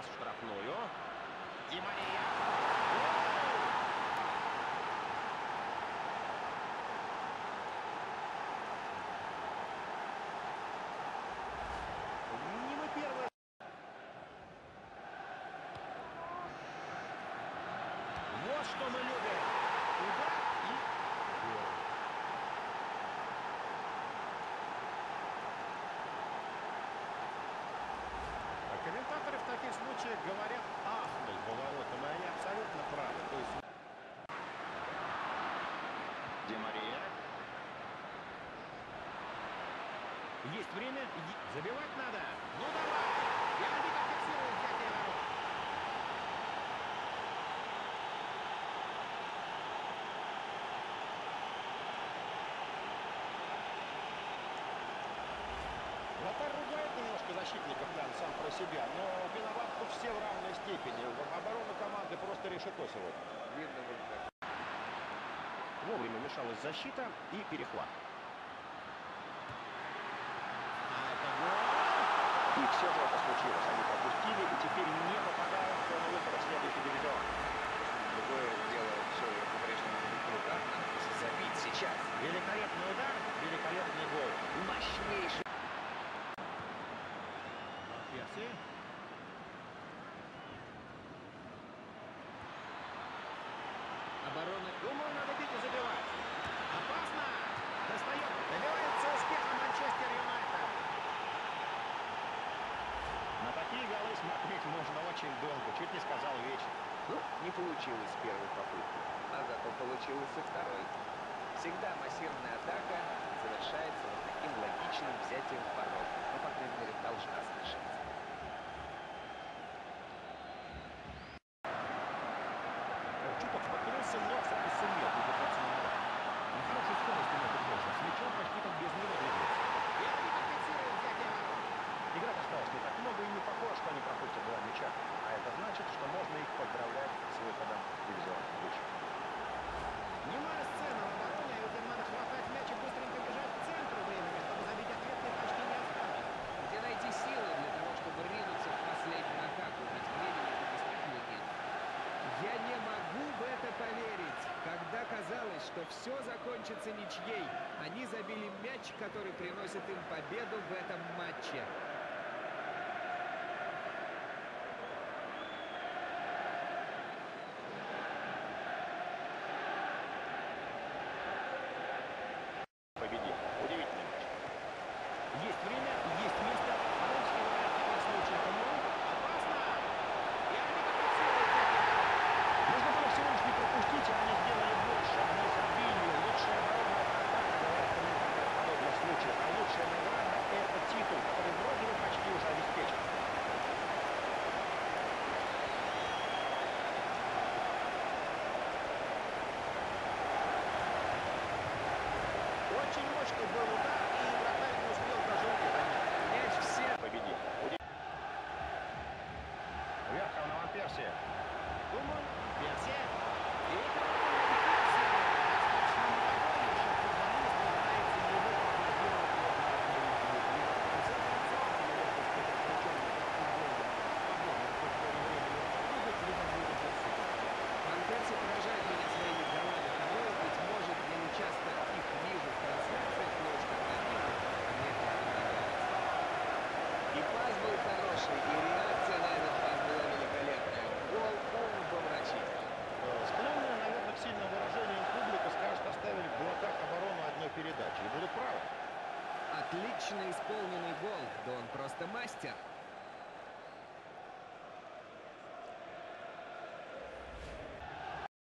в штрафную. Ди Мария. Не мы первые. Вот что мы любим. Удар и гол. А комментаторы в таких случаях говорят: ахнул поворотом, и они абсолютно правы. То есть... Ди Мария. Есть время. Забивать надо. Ну давай. И арбитр фиксирует взятие ворот. Вратарь ругает немножко защитников, прям сам про себя, но виноват тут все в равной степени. Оборона команды просто решето сегодня. Видно вот так. Вовремя мешалась защита и перехват. И все же это случилось. Они пропустили и теперь не попадают в зону выхода в следующий дивизион. Другое дело, все по-прежнему в руках. Надо забить сейчас. Великолепный удар, великолепный гол. Мощнейший. Перси. Оборона. Думаю, надо бить и забивать. Опасно. Достает. Добивается успеха Манчестер Юнайтед. На такие голы смотреть можно очень долго. Чуть не сказал вечно. Ну, не получилось с первой попытки, а зато получилось со второй. Всегда массированная атака завершается вот таким логичным взятием ворот. Ну, по крайней мере, должна завершиться. Чуток споткнулся, но все-таки сумел удержаться на ногах. На хорошей скорости на футболе. С мячом почти как без него двигается. Играть осталось не так много, и не похоже, что они пропустят два мяча. А это значит, что можно их поздравлять с выходом в дивизион выше. Немая сцена в обороне, и вот им надо хватать мяч и быстренько бежать к центру времени, чтобы забить ответные почти не осталось. Где найти силы для того, чтобы ринуться в последнюю атаку? Ведь времени действительно нет. Я не могу в это поверить. Когда казалось, что все закончится ничьей, они забили мяч, который приносит им победу в этом матче. Победил. Удивительный матч. Есть время, есть место. Русский вариант в таком случае это ноль. Опасно! И арбитр фиксирует взятие ворот. Нужно было всего лишь не пропустить, а они сделали больше. Они забили. Лучшая оборона — это атака, говорят комментаторы в подобных случаях. А лучшая награда — это титул, который вроде бы почти уже обеспечен. Очень мощный был удар, и вратарь не успел даже руки поднять. Мяч все. Победил. Верхом на Ван Перси. Думаю, Перси. И это Перси. Достаточно молодой еще футболист, является его Ван Перси поражает меня своими голами. Порой, быть может, я не часто их вижу в трансляциях, но уж когда вижу, мне это нравится. И пас был хороший, и реакция на этот пас была великолепная. Гол умопомрачительный. Склонная, наверное, к сильным выражениям публика скажет, оставили в кулаках оборону одной передачи. И будут правы. Отлично исполненный гол. Да он просто мастер.